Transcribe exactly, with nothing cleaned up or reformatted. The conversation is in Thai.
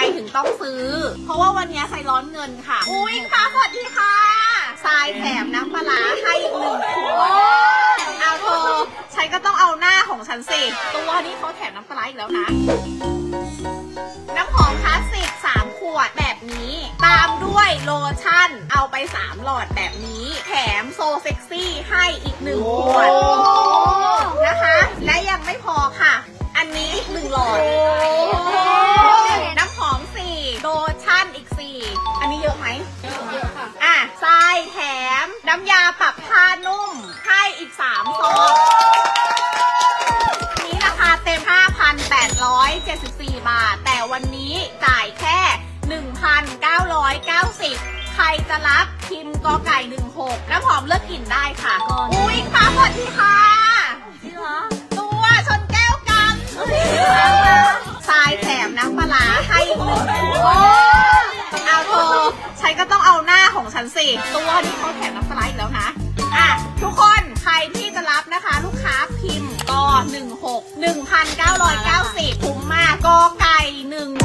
มถึงต้องซื้อเพราะว่าวันนี้ทรายร้อนเงินค่ะอุ้ยค่ะสวัสดีค่ะทรายแถมน้ำปลาร้าให้อีกหนึ่งขวดเอาเธอฉันก็ต้องเอาหน้าของฉันสิตัวนี้เขาแถมน้ำปลาร้าอีกแล้วนะน้ำหอมคลาสสิกสามขวดแบบนี้ตามด้วยโลชั่นเอาไปสามหลอดแบบนี้แถมโซเซ็กซี่ให้อีกหนึ่งขวดนะคะและยังไม่พอค่ะอันนี้อีกหนึ่งหลอดน้ำหอมสี่โลชั่นอีกสี่อันนี้เยอะไหมเยอะค่ะอ่ะทรายแถมน้ำยาปรับผ้านุ่มให้อีกสามซองนี้ราคาเต็ม ห้าพันแปดร้อยเจ็ดสิบสี่ บาทแต่วันนี้จ่ายแค่ หนึ่งพันเก้าร้อยเก้าสิบ ใครจะรับพิมพ์กอไก่หนึ่งหกน้ำหอมเลือกกลิ่นได้ค่ะอุ้ยค่ะสวัสดีค่ะตัวชนแก้วกันทรายแถมน้ำปลาร้าให้หนึ่งขวดเอาเธอฉันก็ต้องเอาหน้าของฉันสิตัวนี้เขาแถมน้ำปลาร้าอีกแล้วนะอ่ะทุกคนใครที่จะรับนะคะลูกค้าพิมพ์กอหนึ่งหก หนึ่งพันเก้าร้อยเก้าสิบคุ้มมากกอไก่หนึ่ง